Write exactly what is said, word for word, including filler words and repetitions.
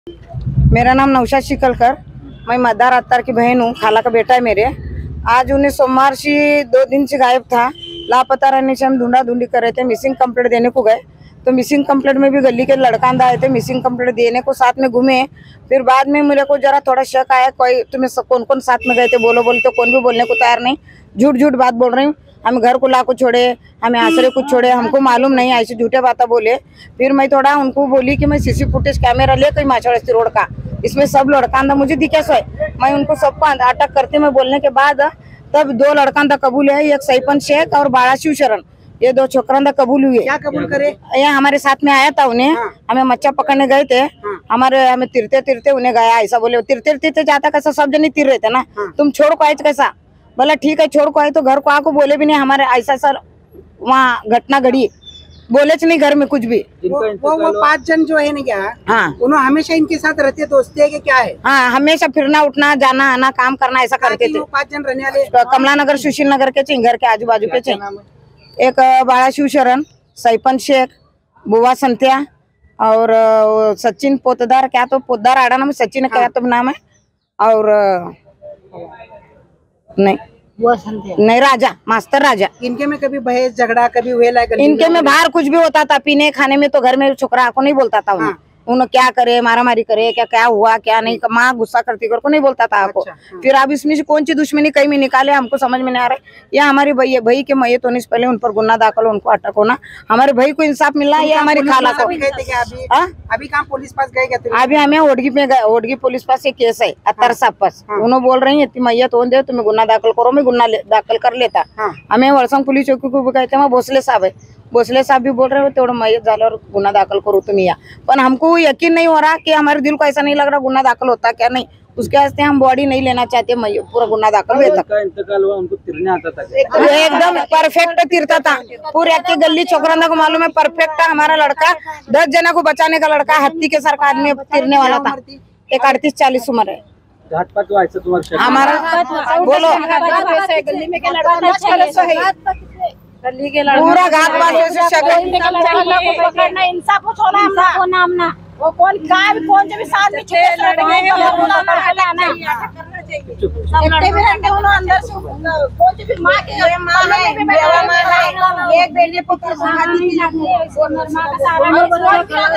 मेरा नाम नौशाद शिकलकर, मैं मदार अत्तार की बहन हूँ, खाला का बेटा है मेरे। आज उन्हें सोमवार से दो दिन से गायब था, लापता रहने से हम ढूंढा ढूंढी कर रहे थे। मिसिंग कंप्लेंट देने को गए तो मिसिंग कंप्लेंट में भी गली के लड़का अंदर आए थे, मिसिंग कंप्लेंट देने को साथ में घूमे। फिर बाद में मेरे को जरा थोड़ा शक आया, कोई तुम्हें कौन कौन साथ में गए थे बोलो बोलो, तो कौन भी बोलने को तैयार नहीं, झूठ झूठ बात बोल रही हूँ। हम घर को ला को छोड़े, हमें आसरे कुछ छोड़े, हमको मालूम नहीं, ऐसे झूठे बातें बोले। फिर मैं थोड़ा उनको बोली कि मैं सीसी फुटेज कैमरा ले कहीं माछाड़स्ती रोड का, इसमें सब लड़का अंदर मुझे दिखे सो है। मैं उनको सबको अटक करते मैं बोलने के बाद तब दो लड़का अंदर कबूल है, एक सैपन शेख और बाड़ा शिव शरण, ये दो छोकरा अंदर कबूल हुए। क्या कबूल करे? ये हमारे साथ में आया था, उन्हें हाँ। हमें मच्छा पकड़ने गए थे, हाँ। हमारे हमें तिरते तिरते उन्हें गया, ऐसा बोले तिरते तिरते जाता कैसा, सब जने तिर रहे थे ना, हाँ। तुम छोड़ को आए कैसा, बोला ठीक है छोड़ को आए, तो घर को आको बोले भी नहीं हमारे ऐसा सर वहाँ घटना घड़ी, बोले नहीं घर में कुछ भी। वो वो, वो पांच जन जो है ना क्या, हाँ, उन्होंने हमेशा इनके साथ रहते, दोस्ती है कि क्या है? हाँ, हमेशा फिरना उठना जाना आना काम करना ऐसा करते थे। पांच जन रहने वाले कमला नगर सुशील नगर के घर के आजू बाजू के, एक बाड़ा शिव शरण, सैपन शेख, बुआ संत्या और सचिन पोतदार, क्या तो पोतदार आड़ा नाम सचिन क्या तो नाम है, और नहीं नहीं राजा, मास्टर राजा। इनके में कभी बहस झगड़ा कभी हुए? इनके में बाहर कुछ भी होता था, पीने खाने में, तो घर में छोकरा को नहीं बोलता था, हाँ। उन्हें क्या करे, मारा मारी करे, क्या क्या हुआ क्या नहीं, माँ गुस्सा करती कर को नहीं बोलता था आपको। अच्छा, हाँ। फिर अब इसमें से कौन सी दुश्मनी कहीं में निकाले हमको समझ में नहीं आ रहा है। या हमारी भाई भाई के मैयत होने से पहले उन पर गुना दाखिल, उनको अटक होना, हमारे भाई को इंसाफ मिलना, ये हमारी खाला को। अभी कहाँ पुलिस पास गए? अभी हमें ओडगी पे गए, ओडगी पुलिस पास एक केस है अत्तर साहब पास, उन्होंने बोल रही है मैयत हो दे तुम्हें गुना दाखिल करो, मैं गुना दाखिल कर लेता। हमें वर्षंग पुलिस चौकी को भी कहते हैं, भोसले साहब है, भोसले साहब भी बोल रहे हो तेवढं मैयत झाल्यावर गुन्हा दाखल करू तुम्ही या, पण हमको यकीन नहीं हो रहा कि हमारे दिल को ऐसा नहीं लग रहा गुन्हा दाखिल होता क्या नहीं, उसके वास्ते हम बॉडी नहीं लेना चाहते, मैयत पूरा गुन्हा दाखिल हुआ तक। इंतकाल हुआ, उनको तिरने आता था? एकदम परफेक्ट तिरता था, पूरे की गली छोकरांदा को मालूम है परफेक्ट। हमारा लड़का दस जना को बचाने का लड़का, हत्ती के सर का आदमी तिरने वाला था, एक अड़तीस चालीस उम्र है। घाटपात हुआ ऐसा तुम्हारा? हमारा बोलो पूरा घाट पास इंसाफ होना, वो कौन काय कौन से भी साथ में छुपे रहते हैं, अंदर से कौन से भी माँ के माँ है, एक बेटे पुत्र